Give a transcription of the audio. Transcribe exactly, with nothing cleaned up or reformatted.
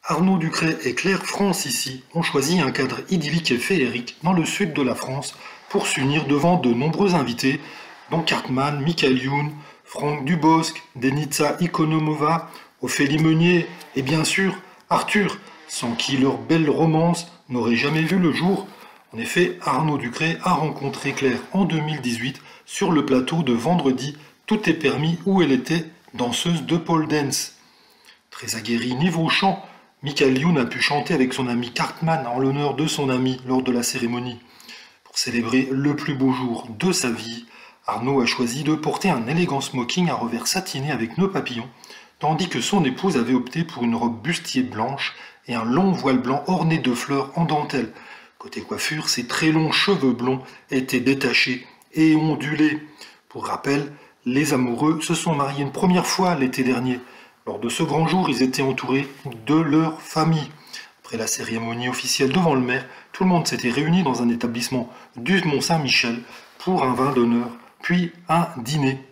Arnaud Ducret et Claire Francisci ont choisi un cadre idyllique et féerique dans le sud de la France pour s'unir devant de nombreux invités, dont Cartman, Michael Youn, Franck Dubosc, Denitsa Ikonomova, Ophélie Meunier et bien sûr Arthur, sans qui leur belle romance n'aurait jamais vu le jour. En effet, Arnaud Ducret a rencontré Claire en deux mille dix-huit sur le plateau de Vendredi Tout est permis où elle était danseuse de pole dance. Très aguerri niveau chant, Michael Youn a pu chanter avec son ami Cartman en l'honneur de son ami lors de la cérémonie. Pour célébrer le plus beau jour de sa vie, Arnaud a choisi de porter un élégant smoking à revers satiné avec nœuds papillons, tandis que son épouse avait opté pour une robe bustier blanche et un long voile blanc orné de fleurs en dentelle. Côté coiffure, ses très longs cheveux blonds étaient détachés et ondulés. Pour rappel, les amoureux se sont mariés une première fois l'été dernier. Lors de ce grand jour, ils étaient entourés de leur famille. Après la cérémonie officielle devant le maire, tout le monde s'était réuni dans un établissement du Mont-Saint-Michel pour un vin d'honneur, puis un dîner.